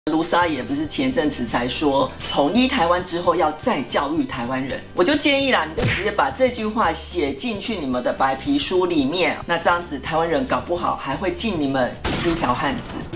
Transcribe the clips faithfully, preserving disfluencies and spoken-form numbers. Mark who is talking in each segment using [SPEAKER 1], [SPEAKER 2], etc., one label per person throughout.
[SPEAKER 1] 卢沙野不是前阵子才说统一台湾之后要再教育台湾人，我就建议啦，你就直接把这句话写进去你们的白皮书里面，那这样子台湾人搞不好还会敬你们是一条汉子。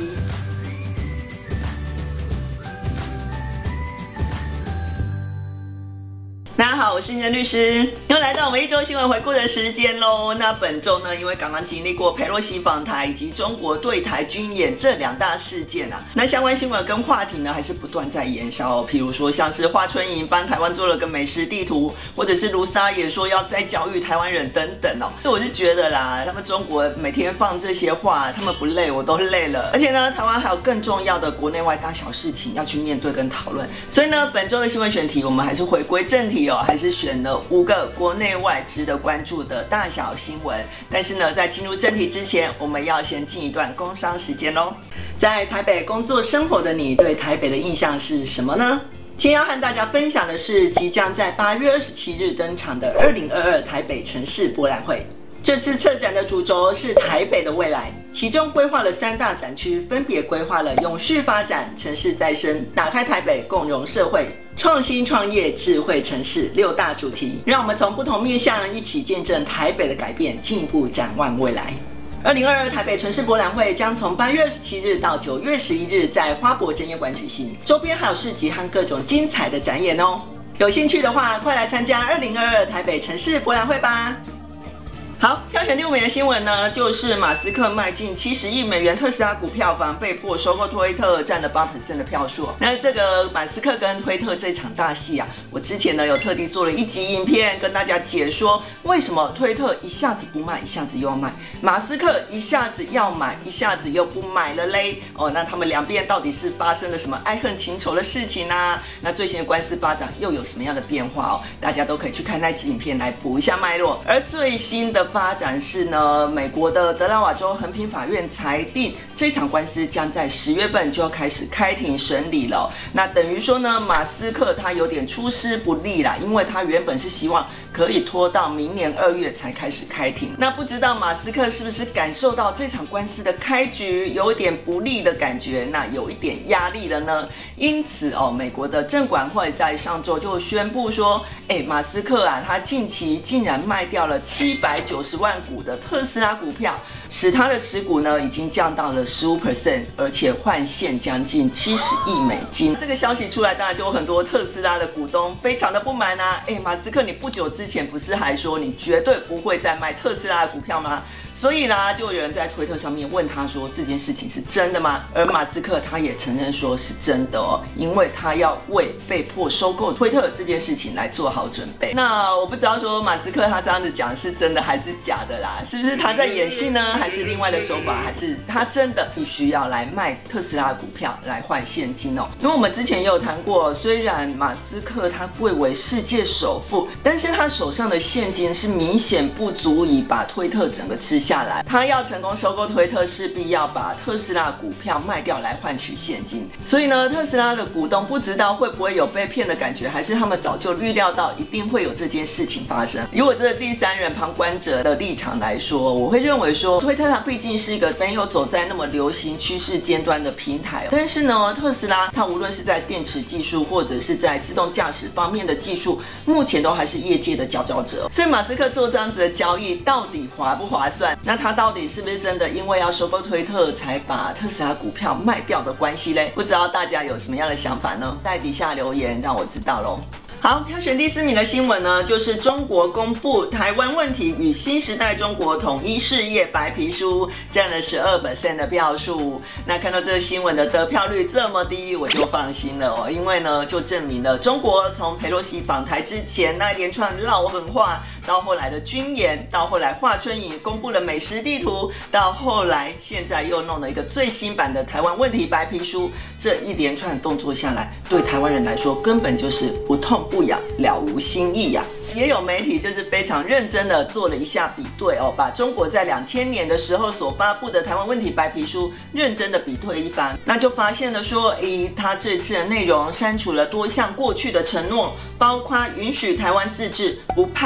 [SPEAKER 1] 大家好，我是应真律师，又来到我们一周新闻回顾的时间喽。那本周呢，因为刚刚经历过佩洛西访台以及中国对台军演这两大事件啊，那相关新闻跟话题呢，还是不断在延烧、哦。譬如说，像是华春莹帮台湾做了个美食地图，或者是卢沙野说要再教育台湾人等等哦。所以我是觉得啦，他们中国每天放这些话，他们不累，我都累了。而且呢，台湾还有更重要的国内外大小事情要去面对跟讨论。所以呢，本周的新闻选题，我们还是回归正题。 还是选了五个国内外值得关注的大小新闻，但是呢，在进入正题之前，我们要先进一段工商时间喽。在台北工作生活的你，对台北的印象是什么呢？今天要和大家分享的是即将在八月二十七日登场的二零二二台北城市博览会。 这次策展的主轴是台北的未来，其中规划了三大展区，分别规划了永续发展、城市再生、打开台北共融社会、创新创业、智慧城市六大主题，让我们从不同面向一起见证台北的改变，进一步展望未来。二零二二台北城市博览会将从八月二十七日到九月十一日在花博争艳馆举行，周边还有市集和各种精彩的展演哦。有兴趣的话，快来参加二零二二台北城市博览会吧！ 好，票选第五名的新闻呢，就是马斯克卖近七十亿美元特斯拉股票房，被迫收购推特，占了百分之八的票数。那这个马斯克跟推特这场大戏啊，我之前呢有特地做了一集影片跟大家解说，为什么推特一下子不卖，一下子又要卖，马斯克一下子要买，一下子又不买了嘞。哦，那他们两边到底是发生了什么爱恨情仇的事情啊？那最新的官司发展又有什么样的变化哦？大家都可以去看那集影片来补一下脉络。而最新的 发展是呢，美国的德拉瓦州横平法院裁定，这场官司将在十月份就要开始开庭审理了。那等于说呢，马斯克他有点出师不利啦，因为他原本是希望可以拖到明年二月才开始开庭。那不知道马斯克是不是感受到这场官司的开局有一点不利的感觉，那有一点压力了呢？因此哦，美国的证管会在上周就宣布说，哎，马斯克啊，他近期竟然卖掉了七百九十万 股的特斯拉股票，使他的持股呢已经降到了 百分之十五， 而且换现将近七十亿美金。这个消息出来，当然就有很多特斯拉的股东非常的不满啊！哎，马斯克，你不久之前不是还说你绝对不会再卖特斯拉的股票吗？ 所以呢，就有人在推特上面问他说这件事情是真的吗？而马斯克他也承认说是真的哦，因为他要为被迫收购推特这件事情来做好准备。那我不知道说马斯克他这样子讲是真的还是假的啦？是不是他在演戏呢？还是另外的手法？还是他真的必须要来卖特斯拉股票来换现金哦？因为我们之前也有谈过，虽然马斯克他贵为世界首富，但是他手上的现金是明显不足以把推特整个吃 下来，他要成功收购推特，势必要把特斯拉股票卖掉来换取现金。所以呢，特斯拉的股东不知道会不会有被骗的感觉，还是他们早就预料到一定会有这件事情发生。以我这个第三人旁观者的立场来说，我会认为说，推特它毕竟是一个没有走在那么流行趋势尖端的平台，但是呢，特斯拉它无论是在电池技术或者是在自动驾驶方面的技术，目前都还是业界的佼佼者。所以马斯克做这样子的交易，到底划不划算？ 那他到底是不是真的因为要收购推特才把特斯拉股票卖掉的关系嘞？不知道大家有什么样的想法呢？在底下留言让我知道喽。 好，票选第四名的新闻呢，就是中国公布《台湾问题与新时代中国统一事业白皮书》，占了 百分之十二 的票数。那看到这个新闻的得票率这么低，我就放心了哦，因为呢，就证明了中国从裴洛西访台之前那一连串撂狠话，到后来的军演，到后来华春莹公布了美食地图，到后来现在又弄了一个最新版的《台湾问题白皮书》，这一连串动作下来，对台湾人来说根本就是不痛不痒，了无新意呀、啊。也有媒体就是非常认真的做了一下比对哦，把中国在两千年的时候所发布的台湾问题白皮书认真的比对一番，那就发现了说，诶，他这次的内容删除了多项过去的承诺，包括允许台湾自治、不派兵、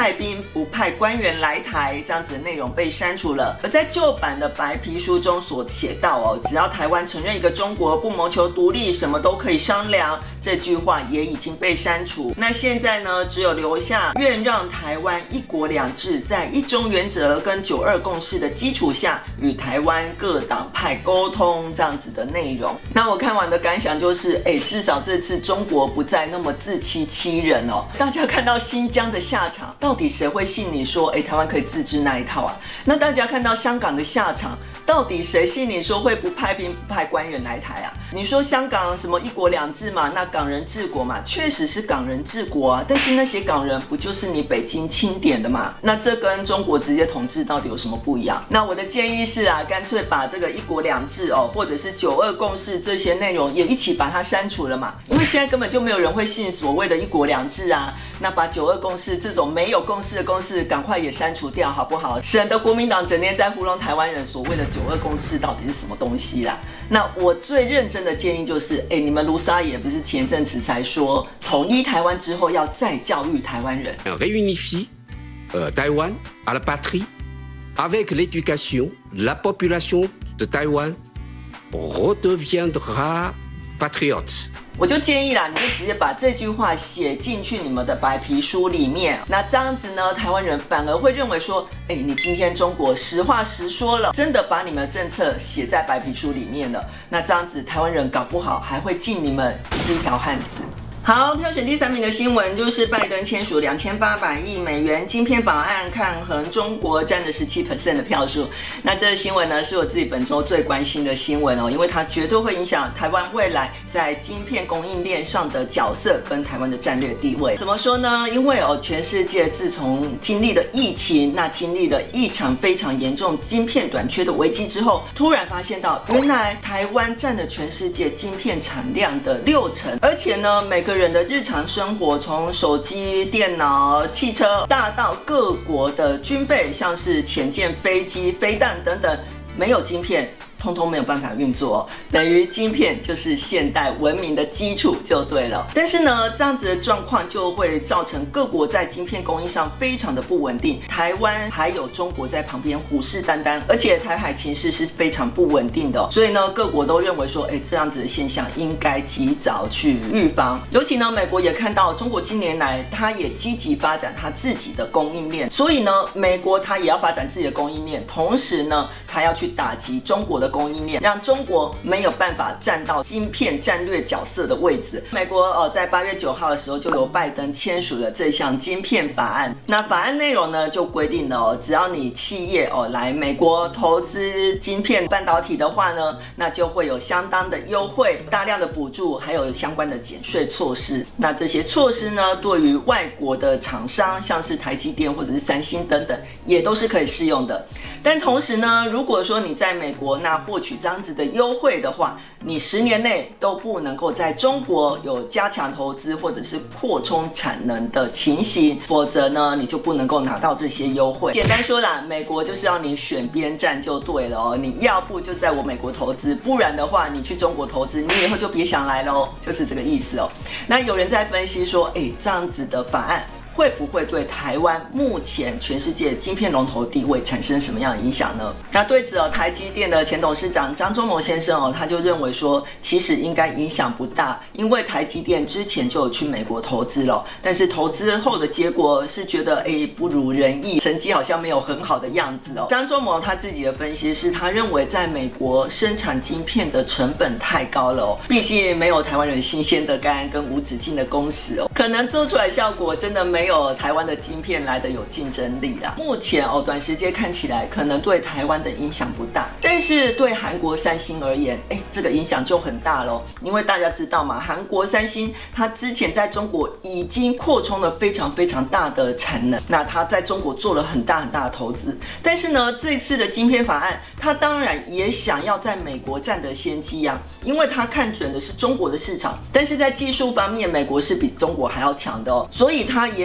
[SPEAKER 1] 不派官员来台这样子的内容被删除了。而在旧版的白皮书中所写到哦，只要台湾承认一个中国，不谋求独立，什么都可以商量，这句话也已经被删除。那现在呢，只有留下愿让台湾一国两制，在一中原则跟九二共识的基础下，与台湾各党派沟通这样子的内容。那我看完的感想就是，哎，至少这次中国不再那么自欺欺人哦。大家看到新疆的下场，到底谁会信你说，哎，台湾可以自治那一套啊？那大家看到香港的下场，到底谁信你说会不派兵不派官员来台啊？你说香港什么一国两制嘛，那港人治国嘛，确实是港人治国啊，但是那些港人不就是你北京钦点的嘛？那这跟中国直接统治到底有什么不一样？那我的建议是啊，干脆把这个一国两制哦，或者是九二共识这些内容也一起把它删除了嘛，因为现在根本就没有人会信所谓的一国两制啊。那把九二共识这种没有共识的公式赶快也删除掉好不好？省得国民党整天在糊弄台湾人所谓的九二共识到底是什么东西啦。那我最认真的建议就是，哎，你们卢沙野不是前阵子才说统一台湾之后要再教育台湾人
[SPEAKER 2] réunifie euh, Taïwan à la patrie avec l'éducation, la population de Taïwan redeviendra patriote。
[SPEAKER 1] 我就建议啦，你就直接把这句话写进去你们的白皮书里面。那这样子呢，台湾人反而会认为说，哎，你今天中国实话实说了，真的把你们的政策写在白皮书里面了。那这样子，台湾人搞不好还会敬你们是一条汉子。好，票选第三名的新闻就是拜登签署两千八百亿美元晶片法案，抗衡中国，占了 百分之十七 的票数。那这个新闻呢，是我自己本周最关心的新闻哦，因为它绝对会影响台湾未来在晶片供应链上的角色跟台湾的战略地位。怎么说呢？因为哦，全世界自从经历了疫情，那经历了一场非常严重晶片短缺的危机之后，突然发现到，原来台湾占了全世界晶片产量的六成，而且呢，每个人的日常生活，从手机、电脑、汽车，大到各国的军备，像是潜舰、飞机、飞弹等等，没有晶片，通通没有办法运作哦，等于晶片就是现代文明的基础就对了。但是呢，这样子的状况就会造成各国在晶片供应上非常的不稳定。台湾还有中国在旁边虎视眈眈，而且台海情势是非常不稳定的哦，所以呢，各国都认为说，哎，这样子的现象应该及早去预防。尤其呢，美国也看到中国近年来，它也积极发展它自己的供应链，所以呢，美国它也要发展自己的供应链，同时呢，它要去打击中国的供应链，让中国没有办法占到晶片战略角色的位置。美国呃在八月九号的时候就由拜登签署了这项晶片法案。那法案内容呢就规定了哦，只要你企业哦来美国投资晶片半导体的话呢，那就会有相当的优惠、大量的补助，还有相关的减税措施。那这些措施呢，对于外国的厂商，像是台积电或者是三星等等，也都是可以适用的。但同时呢，如果说你在美国那获取这样子的优惠的话，你十年内都不能够在中国有加强投资或者是扩充产能的情形，否则呢，你就不能够拿到这些优惠。简单说啦，美国就是要你选边站就对了哦，你要不就在我美国投资，不然的话你去中国投资，你以后就别想来喽，就是这个意思哦。那有人在分析说，哎，这样子的法案会不会对台湾目前全世界晶片龙头地位产生什么样的影响呢？那对此哦，台积电的前董事长张忠谋先生哦，他就认为说，其实应该影响不大，因为台积电之前就有去美国投资了，但是投资后的结果是觉得哎不如人意，成绩好像没有很好的样子哦。张忠谋他自己的分析是，他认为在美国生产晶片的成本太高了哦，毕竟没有台湾人新鲜的肝跟无止境的工时哦，可能做出来效果真的没有。没有台湾的晶片来的有竞争力啦。目前哦，短时间看起来可能对台湾的影响不大，但是对韩国三星而言，哎，这个影响就很大咯。因为大家知道嘛，韩国三星它之前在中国已经扩充了非常非常大的产能，那它在中国做了很大很大的投资。但是呢，这次的晶片法案，它当然也想要在美国占得先机呀、啊，因为它看准的是中国的市场，但是在技术方面，美国是比中国还要强的哦，所以它也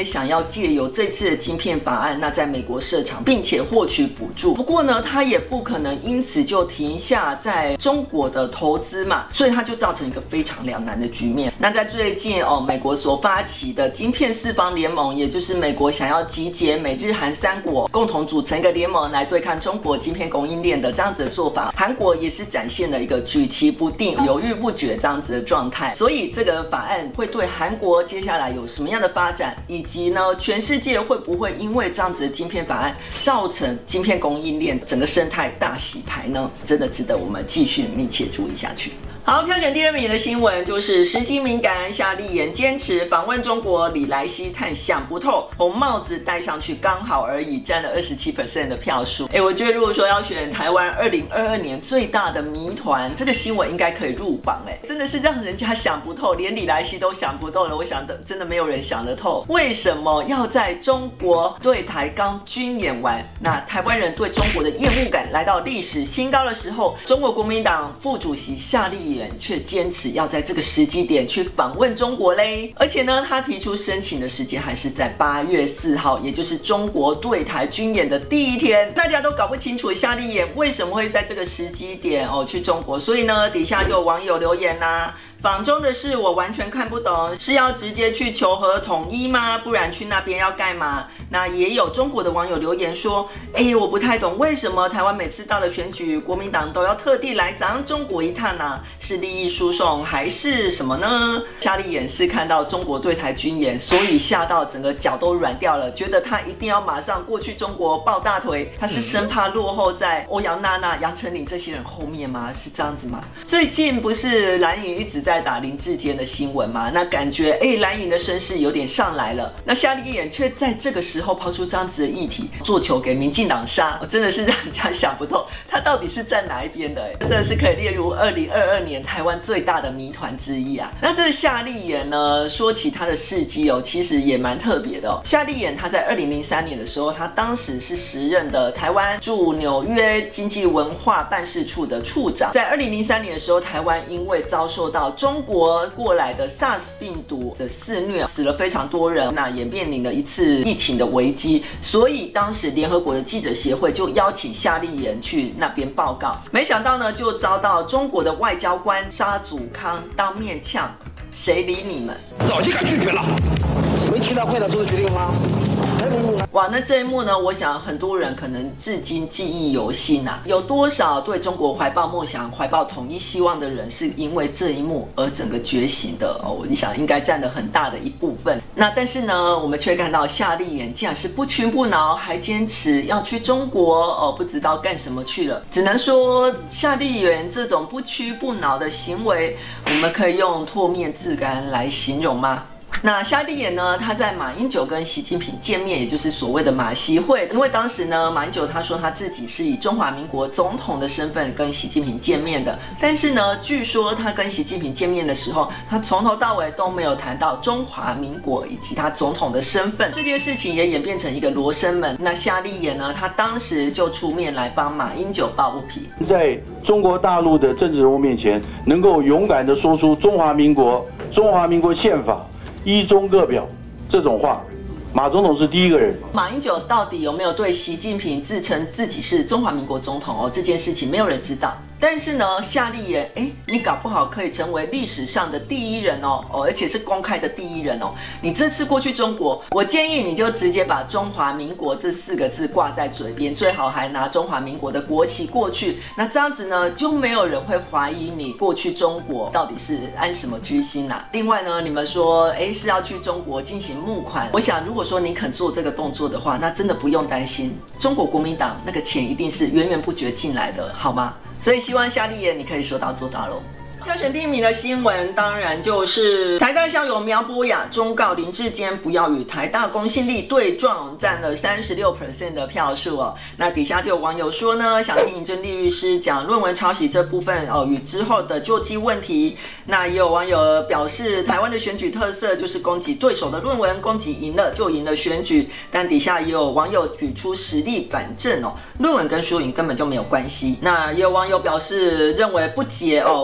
[SPEAKER 1] 想要借由这次的晶片法案，那在美国设厂，并且获取补助。不过呢，他也不可能因此就停下在中国的投资嘛，所以他就造成一个非常两难的局面。那在最近哦，美国所发起的晶片四方联盟，也就是美国想要集结美日韩三国共同组成一个联盟来对抗中国晶片供应链的这样子的做法，韩国也是展现了一个举棋不定、犹豫不决这样子的状态。所以这个法案会对韩国接下来有什么样的发展，以及呢，全世界会不会因为这样子的晶片法案造成晶片供应链整个生态大洗牌呢？真的值得我们继续密切注意下去。好，票选第二名的新闻就是时机敏感，夏立言坚持访问中国，李来熙探想不透，红帽子戴上去刚好而已，占了 百分之二十七 的票数。哎，我觉得如果说要选台湾二零二二年最大的谜团，这个新闻应该可以入榜。哎，真的是让人家想不透，连李来熙都想不透了。我想的真的没有人想得透，为什么要在中国对台刚军演完，那台湾人对中国的厌恶感来到历史新高的时候，中国国民党副主席夏立言却坚持要在这个时机点去访问中国嘞，而且呢，他提出申请的时间还是在八月四号，也就是中国对台军演的第一天。大家都搞不清楚夏立言为什么会在这个时机点哦去中国，所以呢，底下就有网友留言啦、啊。访中的事我完全看不懂，是要直接去求和统一吗？不然去那边要干嘛？那也有中国的网友留言说，哎，我不太懂为什么台湾每次到了选举，国民党都要特地来咱中国一趟呢、啊？是利益输送还是什么呢？夏立言是看到中国对台军演，所以吓到整个脚都软掉了，觉得他一定要马上过去中国抱大腿，他是生怕落后在欧阳娜娜、杨丞琳这些人后面吗？是这样子吗？最近不是蓝营一直在打林志坚的新闻吗？那感觉哎，蓝营的声势有点上来了。那夏立言却在这个时候抛出这样子的议题，做球给民进党杀，真的是让人家想不透，他到底是站哪一边的？真的是可以列入二零二二年台湾最大的谜团之一啊。那这个夏立言呢，说起他的事迹哦，其实也蛮特别的哦。夏立言他在二零零三年的时候，他当时是时任的台湾驻纽约经济文化办事处的处长。在二零零三年的时候，台湾因为遭受到中国过来的 SARS 病毒的肆虐，死了非常多人，那也面临了一次疫情的危机，所以当时联合国的记者协会就邀请夏立言去那边报告，没想到呢，就遭到中国的外交官沙祖康当面呛，谁理你们？
[SPEAKER 3] 早就该拒绝了。没听到会长做的决定吗？
[SPEAKER 1] 哇，那这一幕呢，我想很多人可能至今记忆犹新啊。有多少对中国怀抱梦想、怀抱统一希望的人，是因为这一幕而整个觉醒的哦？我想应该占了很大的一部分。那但是呢，我们却看到夏立言竟然是不屈不挠，还坚持要去中国哦，不知道干什么去了。只能说夏立言这种不屈不挠的行为，我们可以用唾面自干来形容吗？那夏立言呢？他在马英九跟习近平见面，也就是所谓的马习会。因为当时呢，马英九他说他自己是以中华民国总统的身份跟习近平见面的，但是呢，据说他跟习近平见面的时候，他从头到尾都没有谈到中华民国以及他总统的身份。这件事情也演变成一个罗生门。那夏立言呢，他当时就出面来帮马英九抱不平，
[SPEAKER 4] 在中国大陆的政治人物面前，能够勇敢地说出中华民国、中华民国宪法。一中各表这种话，马总统是第一个人。
[SPEAKER 1] 马英九到底有没有对习近平自称自己是中华民国总统哦？这件事情没有人知道。但是呢，夏立言，哎，你搞不好可以成为历史上的第一人哦，哦，而且是公开的第一人哦。你这次过去中国，我建议你就直接把中华民国这四个字挂在嘴边，最好还拿中华民国的国旗过去。那这样子呢，就没有人会怀疑你过去中国到底是安什么居心啦、啊。另外呢，你们说，哎，是要去中国进行募款，我想如果说你肯做这个动作的话，那真的不用担心，中国国民党那个钱一定是源源不绝进来的，好吗？所以希望夏立言你可以说到做到喽。票选第一名的新闻当然就是台大校友苗博雅忠告林志坚不要与台大公信力对撞，占了 百分之三十六 的票数哦。那底下就有网友说呢，想听尹正立律师讲论文抄袭这部分哦与之后的救济问题。那也有网友表示，台湾的选举特色就是攻击对手的论文，攻击赢了就赢了选举。但底下也有网友举出实例反证哦，论文跟输赢根本就没有关系。那也有网友表示认为不解哦，论文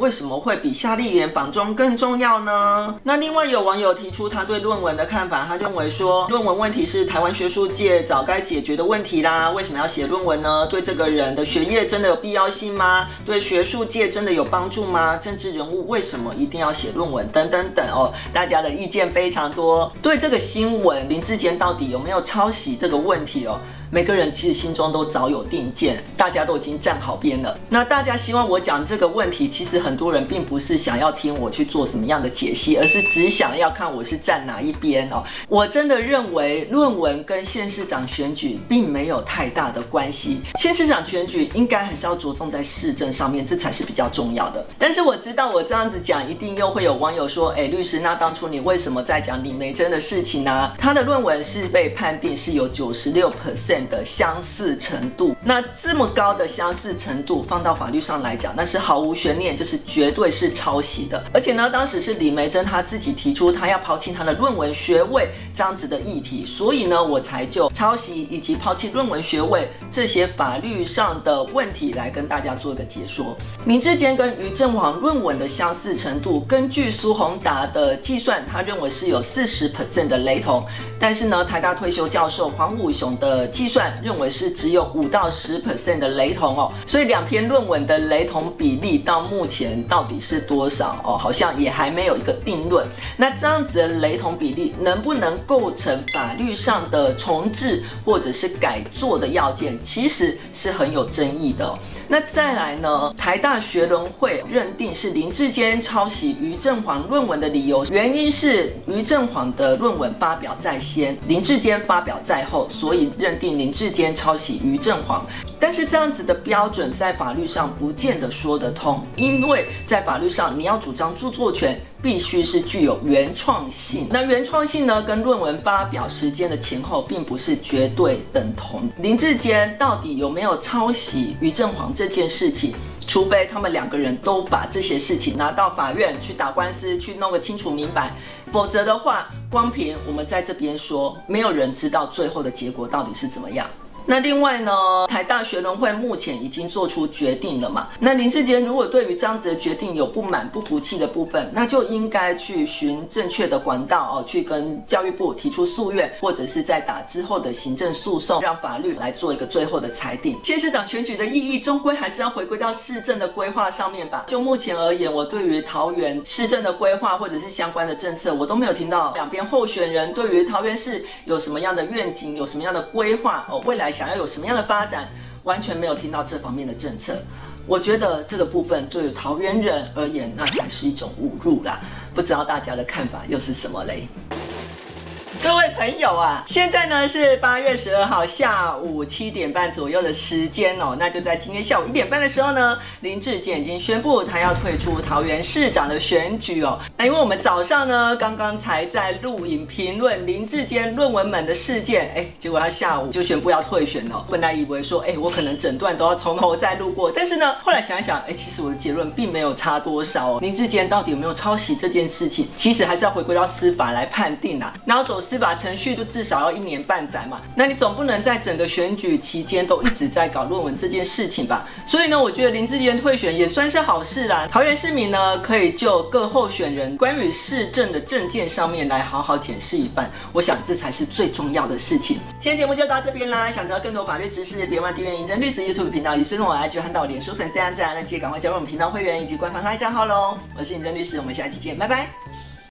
[SPEAKER 1] 为什么会比夏立言访中更重要呢？那另外有网友提出他对论文的看法，他认为说论文问题是台湾学术界早该解决的问题啦，为什么要写论文呢？对这个人的学业真的有必要性吗？对学术界真的有帮助吗？政治人物为什么一定要写论文？等等等哦，大家的意见非常多。对这个新闻林智坚到底有没有抄袭这个问题哦，每个人其实心中都早有定见，大家都已经站好边了。那大家希望我讲这个问题，其实很多人并不是想要听我去做什么样的解析，而是只想要看我是站哪一边哦。我真的认为论文跟县市长选举并没有太大的关系，县市长选举应该还是要着重在市政上面，这才是比较重要的。但是我知道我这样子讲，一定又会有网友说，哎，律师，那当初你为什么在讲李眉蓁的事情呢？他的论文是被判定是有 百分之九十六 的相似程度，那这么高的相似程度放到法律上来讲，那是毫无悬念，就是绝对是抄袭的。而且呢，当时是李眉蓁她自己提出她要抛弃她的论文学位这样子的议题，所以呢，我才就抄袭以及抛弃论文学位这些法律上的问题来跟大家做一个解说。林智坚跟于正煌论文的相似程度，根据苏宏达的计算，他认为是有 百分之四十 的雷同，但是呢，台大退休教授黄武雄的计算认为是只有五到十 percent 的雷同哦，所以两篇论文的雷同比例到目前到底是多少哦？好像也还没有一个定论。那这样子的雷同比例能不能构成法律上的重置或者是改作的要件，其实是很有争议的哦。那再来呢，台大学伦会认定是林智坚抄袭于正煌论文的理由，原因是于正煌的论文发表在先，林智坚发表在后，所以认定林智坚抄袭于正煌。但是这样子的标准在法律上不见得说得通，因为在法律上你要主张著作权必须是具有原创性，那原创性呢跟论文发表时间的前后并不是绝对等同。林智坚到底有没有抄袭于正煌这件事情，除非他们两个人都把这些事情拿到法院去打官司，去弄个清楚明白，否则的话，光凭我们在这边说，没有人知道最后的结果到底是怎么样。那另外呢，台大学伦会目前已经做出决定了嘛？那林智坚如果对于这样子的决定有不满、不服气的部分，那就应该去寻正确的管道哦，去跟教育部提出诉愿，或者是在打之后的行政诉讼，让法律来做一个最后的裁定。县市长选举的意义，终归还是要回归到市政的规划上面吧。就目前而言，我对于桃园市政的规划或者是相关的政策，我都没有听到两边候选人对于桃园市有什么样的愿景，有什么样的规划哦，未来想要有什么样的发展，完全没有听到这方面的政策。我觉得这个部分对于桃园人而言，那才是一种侮辱啦。不知道大家的看法又是什么嘞？各位朋友啊，现在呢是八月十二号下午七点半左右的时间哦，那就在今天下午一点半的时候呢，林智坚已经宣布他要退出桃园市长的选举哦。那因为我们早上呢刚刚才在录影评论林智坚论文门的事件，哎，结果他下午就宣布要退选了。本来以为说，哎，我可能整段都要从头再录过，但是呢，后来想一想，哎，其实我的结论并没有差多少哦。林智坚到底有没有抄袭这件事情，其实还是要回归到司法来判定啊。然后走司法程序就至少要一年半载嘛，那你总不能在整个选举期间都一直在搞论文这件事情吧？所以呢，我觉得林智坚退选也算是好事啦。桃园市民呢，可以就各候选人关于市政的政见上面来好好检视一番，我想这才是最重要的事情。今天节目就到这边啦，想知道更多法律知识，别忘订阅银针律师 YouTube 频道，以及追踪我 I G 和到脸书粉丝按赞，那记得赶快加入我们频道会员以及官方 LINE 账号喽。我是银针律师，我们下期见，拜拜。